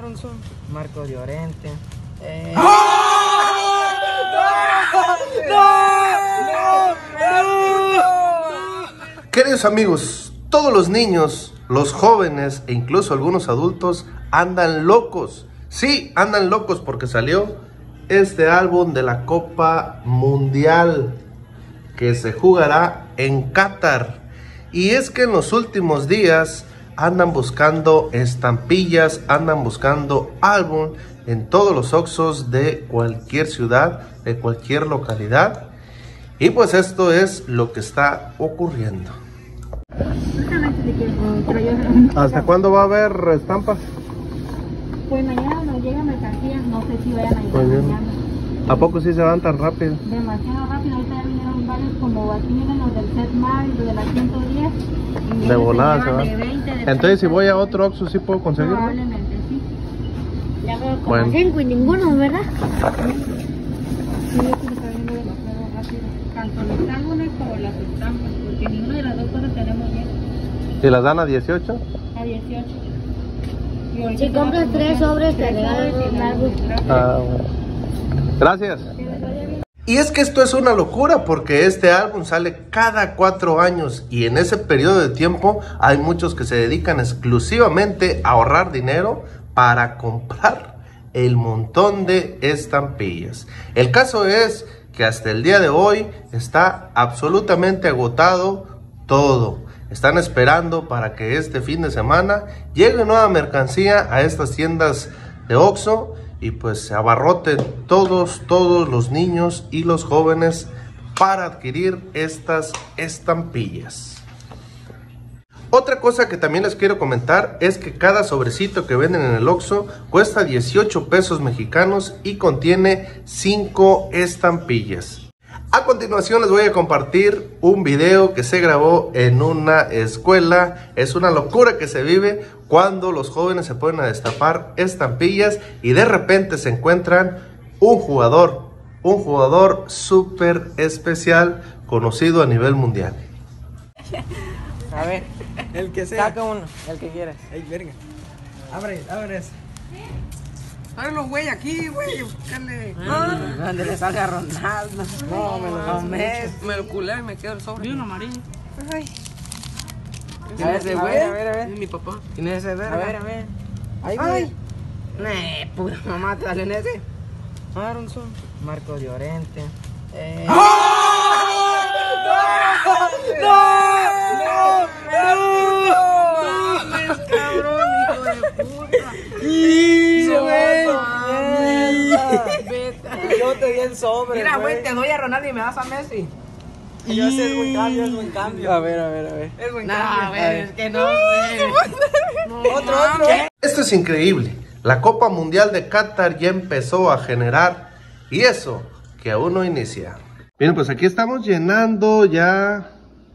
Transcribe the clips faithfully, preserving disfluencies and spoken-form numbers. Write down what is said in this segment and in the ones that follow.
Aronson, Marco Llorente. Eh... ¡No! ¡No! ¡No! ¡No! Queridos amigos, todos los niños, los jóvenes e incluso algunos adultos andan locos. Sí, andan locos porque salió este álbum de la Copa Mundial que se jugará en Qatar. Y es que en los últimos días andan buscando estampillas, andan buscando álbum en todos los Oxxos de cualquier ciudad, de cualquier localidad. Y pues esto es lo que está ocurriendo. ¿Hasta cuándo va a haber estampas? Pues mañana nos llega mercancía, no sé si vayan a llegar mañana. ¿A poco sí se van tan rápido? Demasiado rápido, ahorita ya vinieron varios, como aquí vienen los del Setmar, los de la ciento diez. De volada se van. De veinte, de entonces si voy a otro Oxxo sí puedo conseguirlo. Probablemente sí. Ya veo como bueno. cinco y ninguno, ¿verdad? Sí, esto se está viendo demasiado rápido. Tanto los álbumes como las estampas, porque ninguna de las dos cosas tenemos bien. ¿Y las dan a dieciocho? A dieciocho. Si compras tres sobres, te regalan un álbum. Ah, bueno. Gracias. Y es que esto es una locura porque este álbum sale cada cuatro años y en ese periodo de tiempo hay muchos que se dedican exclusivamente a ahorrar dinero para comprar el montón de estampillas. El caso es que hasta el día de hoy está absolutamente agotado todo. Están esperando para que este fin de semana llegue nueva mercancía a estas tiendas de Oxxo y pues se abarroten todos, todos los niños y los jóvenes para adquirir estas estampillas. Otra cosa que también les quiero comentar es que cada sobrecito que venden en el Oxxo cuesta dieciocho pesos mexicanos y contiene cinco estampillas. A continuación les voy a compartir un video que se grabó en una escuela. Es una locura que se vive cuando los jóvenes se ponen a destapar estampillas y de repente se encuentran un jugador, un jugador súper especial conocido a nivel mundial. A ver, el que sea. saca uno, el que quieras. Ey, verga. Abre, abre eso. Ábrelo, güey, aquí, güey, búscale. Donde le salga a Ronaldo. No, me lo No, me, Me lo culé y me quedo el sobre. vi un amarillo. Ay. A ver, ese a güey. ver, a ver, a ver. Es mi papá. ¿Quién es ese verga? A ver, a ver. Ay, güey. Ay. Nee, pura mamá, te sale en ese. Aronson, Marco Llorente. Eh... Cabrón, hijo de puta. Yo te di el sobre. Mira, güey, te doy a Ronaldo y me das a Messi. Yo sé, es buen cambio, es buen cambio. A ver, a ver, a ver. Es buen No, cambio. a ver, es que no sé. No, otro, otro. Esto es increíble. La Copa Mundial de Qatar ya empezó a generar y eso que aún no inicia. Bien, pues aquí estamos llenando ya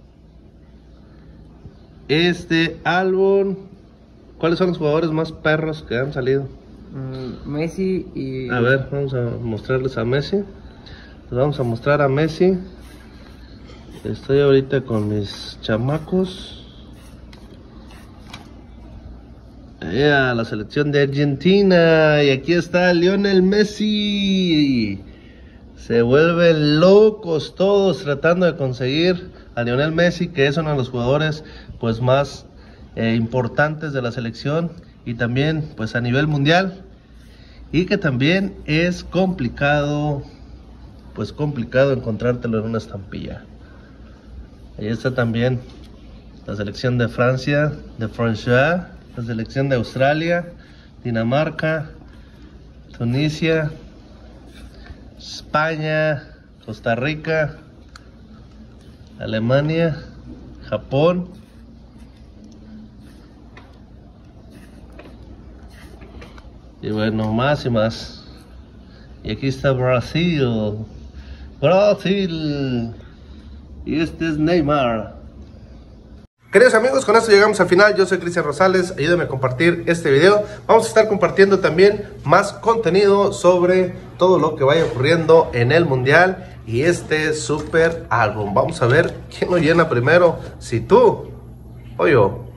este álbum. ¿Cuáles son los jugadores más perros que han salido? Mm, Messi y... A ver, vamos a mostrarles a Messi. Les vamos a mostrar a Messi. Estoy ahorita con mis chamacos. Yeah, la selección de Argentina. Y aquí está Lionel Messi. Se vuelven locos todos tratando de conseguir a Lionel Messi, que es uno de los jugadores pues más eh, importantes de la selección y también pues a nivel mundial, y que también es complicado, pues complicado encontrártelo en una estampilla. Ahí está también la selección de Francia, de Francia, la selección de Australia, Dinamarca, Tunisia, España, Costa Rica, Alemania, Japón, y bueno, más y más. Y aquí está Brasil, Brasil, y este es Neymar. Queridos amigos, con esto llegamos al final. Yo soy Cristian Rosales, ayúdenme a compartir este video. Vamos a estar compartiendo también más contenido sobre todo lo que vaya ocurriendo en el Mundial y este super álbum. Vamos a ver quién lo llena primero, si tú o yo.